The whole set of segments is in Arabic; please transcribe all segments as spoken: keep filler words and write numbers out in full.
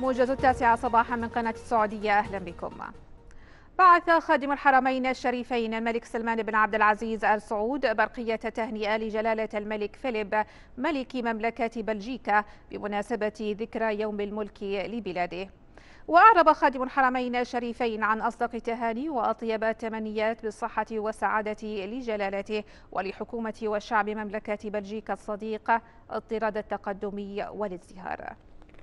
موجز التاسعة صباحا من قناة السعودية، أهلا بكم. بعث خادم الحرمين الشريفين الملك سلمان بن عبد العزيز آل سعود برقية تهنئة لجلالة الملك فيليب ملك مملكة بلجيكا بمناسبة ذكرى يوم الملك لبلاده. وأعرب خادم الحرمين الشريفين عن أصدق التهاني وأطيب التمنيات بالصحة والسعادة لجلالته ولحكومة والشعب مملكة بلجيكا الصديقة الطراد التقدمي والازدهار.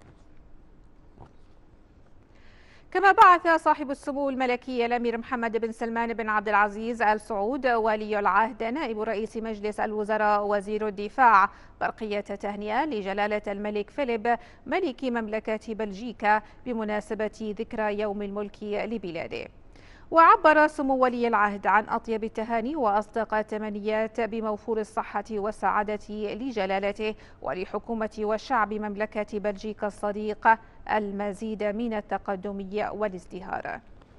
كما بعث صاحب السمو الملكي الأمير محمد بن سلمان بن عبد العزيز آل سعود ولي العهد نائب رئيس مجلس الوزراء وزير الدفاع برقية تهنئة لجلالة الملك فيليب ملك مملكة بلجيكا بمناسبة ذكرى يوم الملك لبلاده. وعبر سمو ولي العهد عن أطيب التهاني وأصدق التمنيات بموفور الصحة والسعادة لجلالته ولحكومة والشعب مملكة بلجيكا الصديقة المزيد من التقدم والازدهار.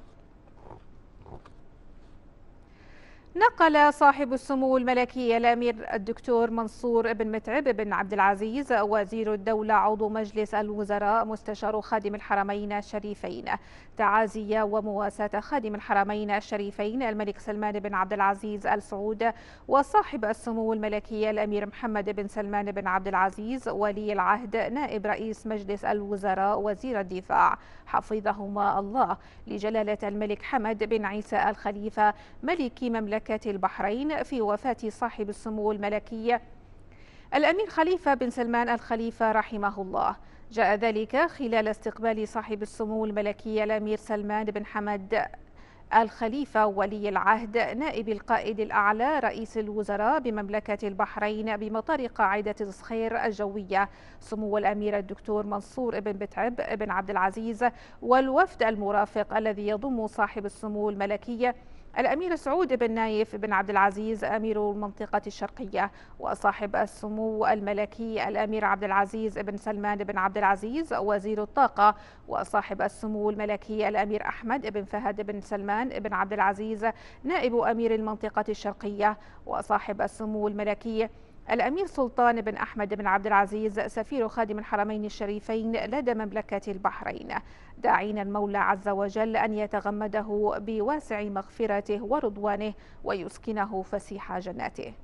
نقل صاحب السمو الملكي الأمير الدكتور منصور بن متعب بن عبد العزيز وزير الدولة عضو مجلس الوزراء مستشار خادم الحرمين الشريفين تعازي ومواساة خادم الحرمين الشريفين الملك سلمان بن عبد العزيز آل سعود وصاحب السمو الملكي الأمير محمد بن سلمان بن عبد العزيز ولي العهد نائب رئيس مجلس الوزراء وزير الدفاع حفظهما الله لجلالة الملك حمد بن عيسى آل خليفة ملك مملكة البحرين في وفاة صاحب السمو الملكي الأمير خليفة بن سلمان الخليفة رحمه الله. جاء ذلك خلال استقبال صاحب السمو الملكي الأمير سلمان بن حمد الخليفة ولي العهد نائب القائد الأعلى رئيس الوزراء بمملكة البحرين بمطار قاعدة صخير الجوية سمو الأمير الدكتور منصور بن متعب بن عبد العزيز والوفد المرافق الذي يضم صاحب السمو الملكي الأمير سعود بن نايف بن عبد العزيز أمير المنطقة الشرقية وصاحب السمو الملكي الأمير عبد العزيز بن سلمان بن عبد العزيز وزير الطاقة وصاحب السمو الملكي الأمير أحمد بن فهد بن سلمان بن عبد العزيز نائب أمير المنطقة الشرقية وصاحب السمو الملكي الأمير سلطان بن أحمد بن عبد العزيز سفير خادم الحرمين الشريفين لدى مملكة البحرين داعين المولى عز وجل أن يتغمده بواسع مغفرته ورضوانه ويسكنه فسيح جناته.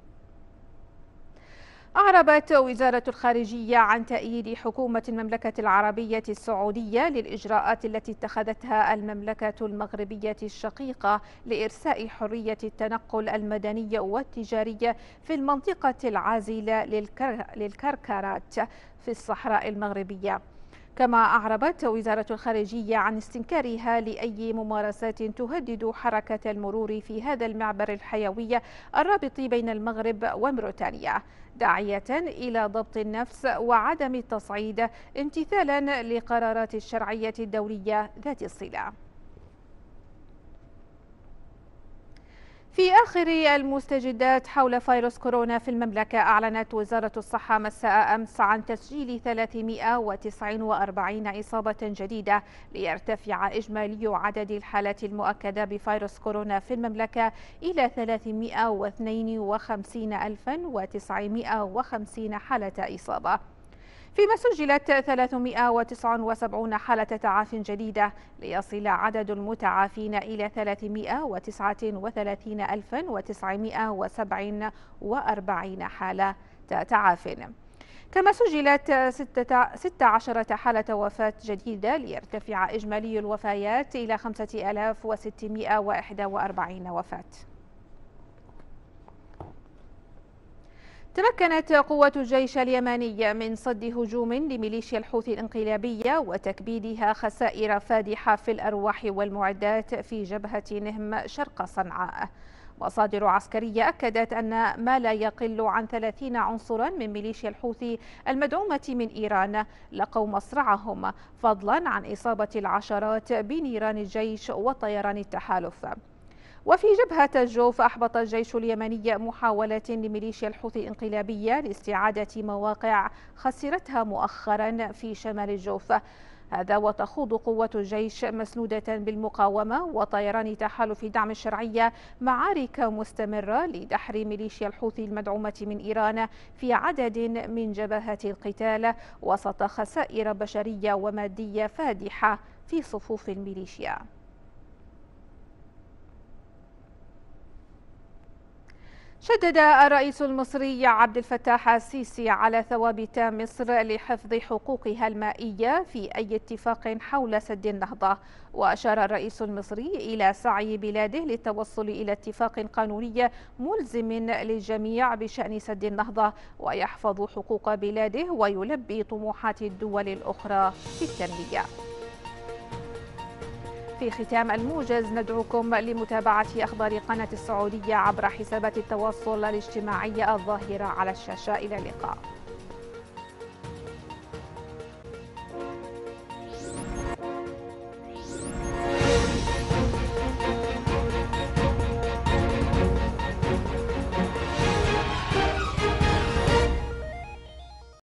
أعربت وزارة الخارجية عن تأييد حكومة المملكة العربية السعودية للإجراءات التي اتخذتها المملكة المغربية الشقيقة لإرساء حرية التنقل المدني والتجاري في المنطقة العازلة للكركرات في الصحراء المغربية. كما أعربت وزارة الخارجية عن استنكارها لأي ممارسات تهدد حركة المرور في هذا المعبر الحيوي الرابط بين المغرب وموريتانيا داعية إلى ضبط النفس وعدم التصعيد امتثالا لقرارات الشرعية الدولية ذات الصلة. في آخر المستجدات حول فيروس كورونا في المملكة، أعلنت وزارة الصحة مساء أمس عن تسجيل ثلاثمئة وتسعة وأربعين إصابة جديدة ليرتفع إجمالي عدد الحالات المؤكدة بفيروس كورونا في المملكة إلى ثلاثمئة واثنين وخمسين ألفا وتسعمئة وخمسين حالة إصابة، فيما سجلت ثلاثمئة وتسعة وسبعين حالة تعاف جديدة ليصل عدد المتعافين إلى ثلاثمئة وتسعة وثلاثين ألفا وتسعمئة وسبعة وأربعين حالة تعاف. كما سجلت ستة عشر حالة وفاة جديدة ليرتفع إجمالي الوفيات إلى خمسة آلاف وستمئة وواحد وأربعين وفاة. تمكنت قوة الجيش اليمني من صد هجوم لميليشيا الحوثي الانقلابية وتكبيدها خسائر فادحة في الأرواح والمعدات في جبهة نهم شرق صنعاء. مصادر عسكرية أكدت أن ما لا يقل عن ثلاثين عنصرا من ميليشيا الحوثي المدعومة من إيران لقوا مصرعهم، فضلا عن إصابة العشرات بنيران الجيش وطيران التحالف. وفي جبهة الجوف أحبط الجيش اليمني محاولة لميليشيا الحوثي الانقلابية لاستعادة مواقع خسرتها مؤخرا في شمال الجوف، هذا وتخوض قوات الجيش مسنودة بالمقاومة وطيران تحالف دعم الشرعية معارك مستمرة لدحر ميليشيا الحوثي المدعومة من إيران في عدد من جبهات القتال وسط خسائر بشرية ومادية فادحة في صفوف الميليشيا. شدد الرئيس المصري عبد الفتاح السيسي على ثوابت مصر لحفظ حقوقها المائية في أي اتفاق حول سد النهضة، وأشار الرئيس المصري إلى سعي بلاده للتوصل إلى اتفاق قانوني ملزم للجميع بشأن سد النهضة ويحفظ حقوق بلاده ويلبي طموحات الدول الأخرى في التنمية. في ختام الموجز ندعوكم لمتابعة أخبار قناة السعودية عبر حسابات التواصل الاجتماعي الظاهرة على الشاشة. إلى اللقاء.